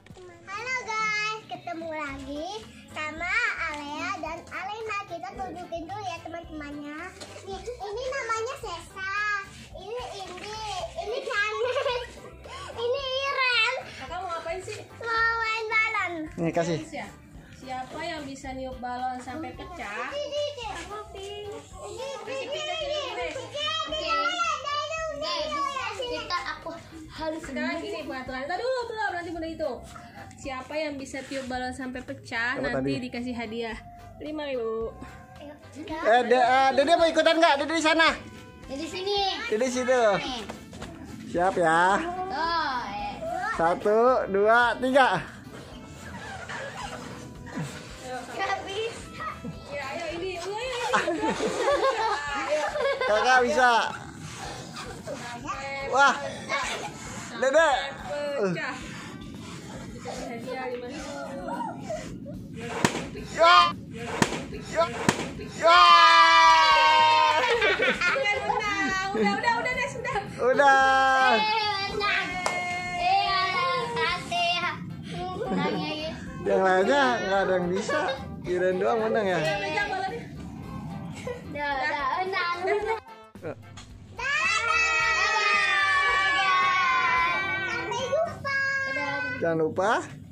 Halo guys, ketemu lagi sama Alea dan Alena. Kita tunjukin dulu ya teman-temannya. Nih, ini namanya Sesa. Ini Indi. Ini Janet. Ini Iren. Kakak mau ngapain sih? Mau main balon. Nih kasih. Siapa yang bisa niup balon sampai pecah? Sama Pink. Kita aku harus Sekarang gini peraturan. Tadi dulu belum, nanti mulai itu. Siapa yang bisa tiup balon sampai pecah Apa nanti tadi? dikasih hadiah 5.000. Dede mau ikutan nggak? Dede di sana. Di sini. Dede situ. Siap ya. Tuh. 1, 2, 3. Gak bisa. Ya, ayo ini. Kakak bisa. Wah. Dede. Pecah. Dikasih hadiah 5.000. Ya. Ya. Ya. Udah deh, sudah. Udah. Yang lainnya nggak ada yang bisa. Kirain doang menang ya. Pegang balonnya. Jangan lupa